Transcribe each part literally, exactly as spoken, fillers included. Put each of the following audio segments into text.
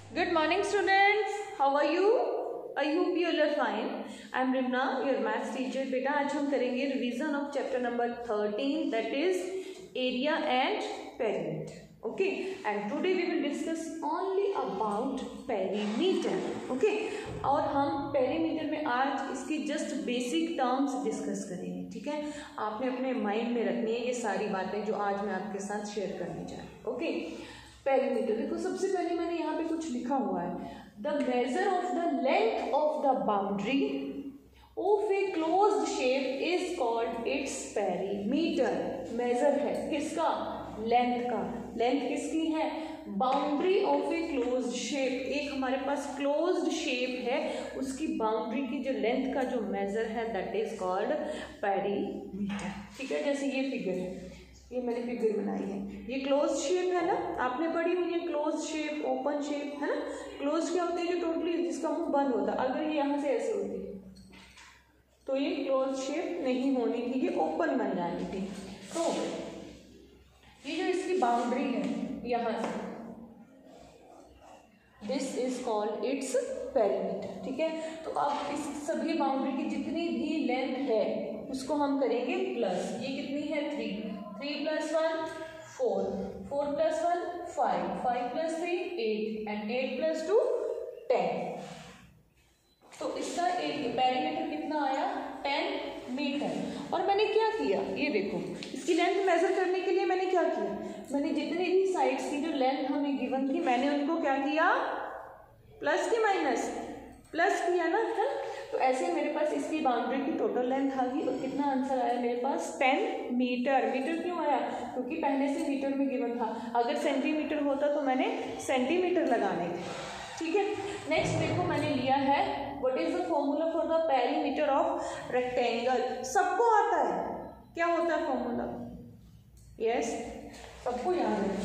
Good morning, students. How are you? I hope you all are fine. I am Rimna, your maths teacher. बेटा आज हम करेंगे revision of chapter number thirteen, that is area and perimeter. Okay, and today we will discuss only about perimeter. Okay, और हम perimeter में आज इसकी just basic terms discuss करेंगे. ठीक है, आपने अपने माइंड में रखनी है ये सारी बातें जो आज मैं आपके साथ शेयर करने जा रही हूँ. ओके, पेरीमीटर देखो, सबसे पहले मैंने यहाँ पे कुछ लिखा हुआ है. The measure of the length of the boundary of a closed shape is called its perimeter. Measure है किसका? लेंथ का. लेंथ किसकी है? Boundary of a closed shape. एक हमारे पास क्लोज्ड शेप है, उसकी बाउंड्री की जो लेंथ का जो मेजर है दैट इज कॉल्ड पेरीमीटर. ठीक है, जैसे ये फिगर है, ये मैंने फिगर बनाई है, ये क्लोज शेप है ना, आपने पढ़ी हुई है क्लोज शेप, ओपन शेप है ना. क्लोज क्या होती है? जो टोटली जिसका मुंह बंद होता है. अगर ये यहाँ से ऐसे होती है तो ये क्लोज शेप नहीं होनी थी, ये ओपन बन जानी थी. तो ये जो इसकी बाउंड्री है यहाँ से, this is called its perimeter. ठीक है, तो अब इस सभी बाउंड्री की जितनी भी लेंथ है उसको हम करेंगे प्लस. ये कितनी है? Three. Three plus one four, four plus one five, five plus three eight, and eight plus two ten. तो इसका एक पेरीमीटर कितना आया? Ten metre. और मैंने क्या किया, ये देखो, इसकी लेंथ मेजर करने के लिए मैंने क्या किया, मैंने जितनी भी साइड्स की जो लेंथ हमें गिवन थी मैंने उनको क्या किया? प्लस की माइनस? प्लस किया ना, है. तो ऐसे मेरे पास इसकी बाउंड्री की टोटल लेंथ आ गई. और कितना आंसर आया मेरे पास? Ten metre. मीटर क्यों आया? क्योंकि पहले से मीटर में गिवन था. अगर सेंटीमीटर होता तो मैंने सेंटीमीटर लगाने थे. ठीक है, नेक्स्ट देखो, मैंने लिया है what is the formula for the perimeter of rectangle. सबको आता है, क्या होता है फॉर्मूला? यस, सबको याद है.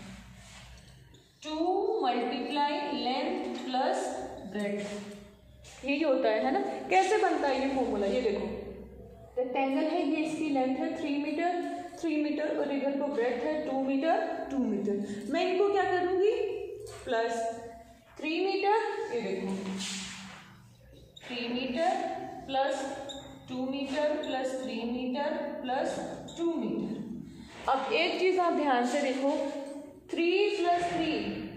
Two multiply length plus breadth, यही होता है है ना. कैसे बनता है ये फॉर्मूला? ये देखो, रेक्टेंगल है, ये इसकी लेंथ है थ्री मीटर, थ्री मीटर, और इधर को ब्रेड्थ है टू मीटर, टू मीटर. मैं इनको क्या करूंगी? प्लस थ्री मीटर, ये देखो three metre plus two metre plus three metre plus two metre. अब एक चीज आप ध्यान से देखो, three plus three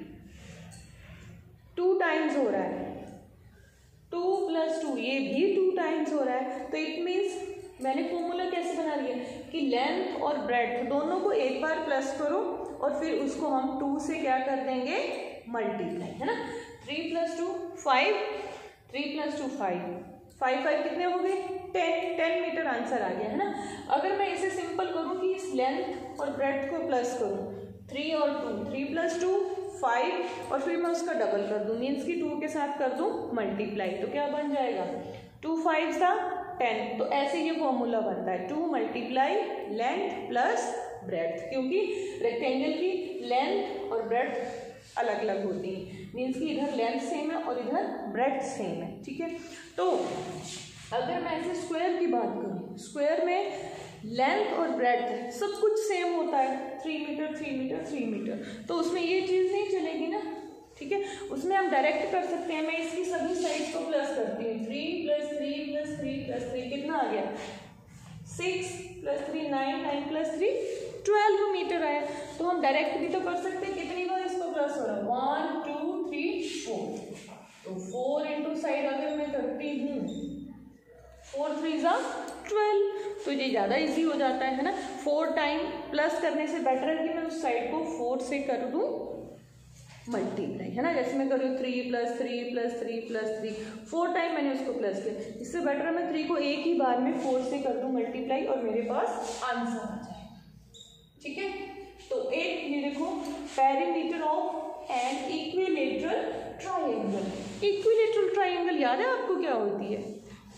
two times हो रहा है, टू प्लस टू ये भी टू टाइम्स हो रहा है. तो इट मीन्स मैंने फॉर्मूला कैसे बना लिया कि लेंथ और ब्रेड्थ दोनों को एक बार प्लस करो और फिर उसको हम टू से क्या कर देंगे? मल्टीप्लाई, है ना. Three plus two five, three plus two five, five five कितने हो गए? टेन. टेन मीटर आंसर आ गया, है ना. अगर मैं इसे सिंपल करूँ कि इस लेंथ और ब्रेड्थ को प्लस करूँ, थ्री और two, three plus two five, और फिर मैं उसका डबल कर दूँ, मीन्स की टू के साथ कर दूँ मल्टीप्लाई, तो क्या बन जाएगा? टू फाइव सा टेन. तो ऐसे ये फॉर्मूला बनता है, two multiply length plus breadth, क्योंकि रेक्टेंगल की लेंथ और ब्रेड्थ अलग अलग होती है, मीन्स कि इधर लेंथ सेम है और इधर ब्रेड्थ सेम है. ठीक है, तो अगर मैं ऐसे स्क्वायर की बात करूँ, स्क्वायर में लेंथ और ब्रेड्थ सब कुछ सेम होता है, three metre three metre three metre, तो उसमें ये चीज़ नहीं चलेगी ना. ठीक है, उसमें हम डायरेक्ट कर सकते हैं. मैं इसकी सभी साइड्स को प्लस करती हूँ, three plus three plus three plus three कितना आ गया? Six plus three nine, nine plus three twelve metre आया. तो हम डायरेक्ट भी तो कर सकते हैं. कितनी बार इसको प्लस हो रहा है? One two three four. तो फोर इंटू साइड अगर मैं करती हूँ, फोर थ्री ज़ा ट्वेल्व, तो ये ज़्यादा इजी हो जाता है ना. फोर टाइम प्लस करने से बेटर है कि मैं उस साइड को फोर से कर दूँ मल्टीप्लाई, है ना. जैसे मैं कर रही हूँ three plus three plus three plus three, four time मैंने उसको प्लस किया. इससे बेटर है मैं थ्री को एक ही बार में फोर से कर दूँ मल्टीप्लाई और मेरे पास आंसर आ जाए. ठीक है, तो एक ये देखो, perimeter of an equilateral triangle. Equilateral triangle याद है आपको क्या होती है?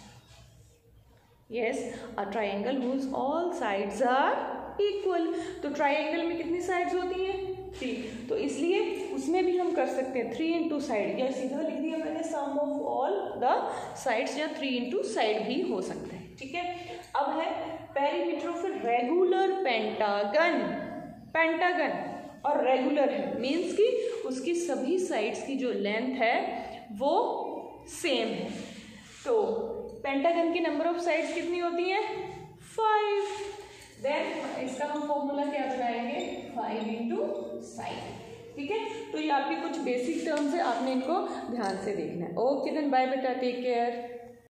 Yes, a triangle whose all sides are equal. तो ट्रायंगल में कितनी साइड्स होती हैं? थ्री. तो इसलिए उसमें भी हम कर सकते हैं थ्री इंटू साइड, या सीधा लिख दिया मैंने sum of all the sides, या थ्री इंटू साइड भी हो सकता है. ठीक है, अब है perimeter of regular pentagon. Pentagon और रेगुलर है, मीन्स कि उसकी सभी साइड्स की जो लेंथ है वो सेम है। तो पेंटागन की नंबर ऑफ साइड्स कितनी होती हैं? फाइव। देन इसका हम फॉर्मूला क्या बनाएंगे? Five into side. ठीक है, तो ये आपके कुछ बेसिक टर्म्स है, आपने इनको ध्यान से देखना है। ओके देन बाय बेटा, टेक केयर।